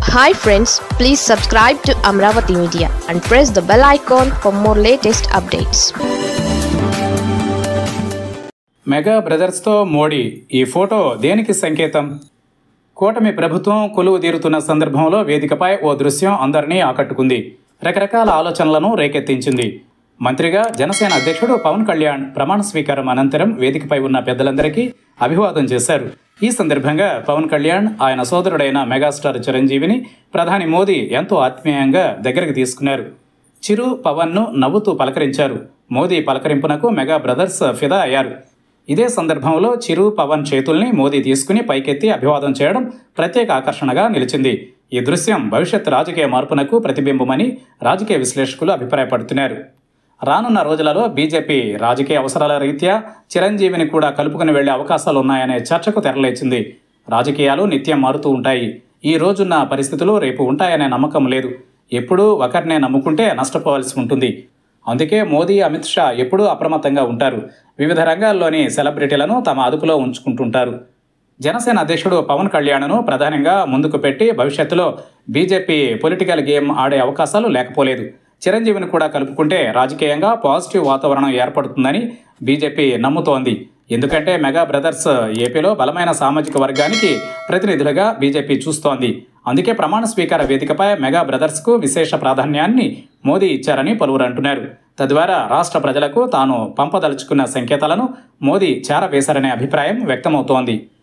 Hi friends, please subscribe to Amravati Media and press the bell icon for more latest updates. Mega బ్రదర్స్తో మోడీ ఈ photo దేనికి సంకేతం? కూటమి ప్రభుత్వం కొలువు తీరుతున్న సందర్భంలో వేదికపై ఓ దృశ్యం అందరినీ ఆకట్టుకుంది. రకరకాల ఆలోచనలను రేకెత్తించింది. మంత్రిగా జనసేన అధ్యక్షుడు పవన్ కళ్యాణ్ ప్రమాణ స్వీకారం అనంతరం వేదికపై ఉన్న పెద్దలందరికీ అభివాదం చేశారు. ఈ సందర్భంగా పవన్ కళ్యాణ్ ఆయన సోదరుడైన మెగాస్టార్ చిరంజీవిని ప్రధాని మోదీ ఎంతో ఆత్మీయంగా దగ్గరికి తీసుకున్నారు. చిరు పవన్ను నవ్వుతూ పలకరించారు. మోదీ పలకరింపునకు మెగా బ్రదర్స్ ఫిదా అయ్యారు. ఇదే సందర్భంలో చిరు పవన్ చేతుల్ని మోదీ తీసుకుని పైకెత్తి అభివాదం చేయడం ప్రత్యేక ఆకర్షణగా నిలిచింది. ఈ దృశ్యం భవిష్యత్ రాజకీయ మార్పునకు ప్రతిబింబమని రాజకీయ విశ్లేషకులు అభిప్రాయపడుతున్నారు. రానున్న రోజులలో బీజేపీ రాజకీయ అవసరాల రీత్యా చిరంజీవిని కూడా కలుపుకుని వెళ్లే అవకాశాలు ఉన్నాయనే చర్చకు తెరలేచింది. రాజకీయాలు నిత్యం మారుతూ ఉంటాయి. ఈ రోజున్న పరిస్థితులు రేపు ఉంటాయనే నమ్మకం లేదు. ఎప్పుడూ ఒకరినే నమ్ముకుంటే నష్టపోవాల్సి ఉంటుంది. అందుకే మోదీ, అమిత్ షా ఎప్పుడూ అప్రమత్తంగా ఉంటారు. వివిధ రంగాల్లోని సెలబ్రిటీలను తమ అదుపులో ఉంచుకుంటుంటారు. జనసేన అధ్యక్షుడు పవన్ కళ్యాణ్ను ప్రధానంగా ముందుకు పెట్టి భవిష్యత్తులో బీజేపీ పొలిటికల్ గేమ్ ఆడే అవకాశాలు లేకపోలేదు. చిరంజీవిని కూడా కలుపుకుంటే రాజకీయంగా పాజిటివ్ వాతావరణం ఏర్పడుతుందని బీజేపీ నమ్ముతోంది. ఎందుకంటే మెగా బ్రదర్స్ ఏపీలో బలమైన సామాజిక వర్గానికి ప్రతినిధులుగా బీజేపీ చూస్తోంది. అందుకే ప్రమాణ స్వీకార వేదికపై మెగా బ్రదర్స్కు విశేష ప్రాధాన్యాన్ని మోదీ ఇచ్చారని పలువురు అంటున్నారు. తద్వారా రాష్ట్ర ప్రజలకు తాను పంపదలుచుకున్న సంకేతాలను మోదీ చేరవేశారనే అభిప్రాయం వ్యక్తమవుతోంది.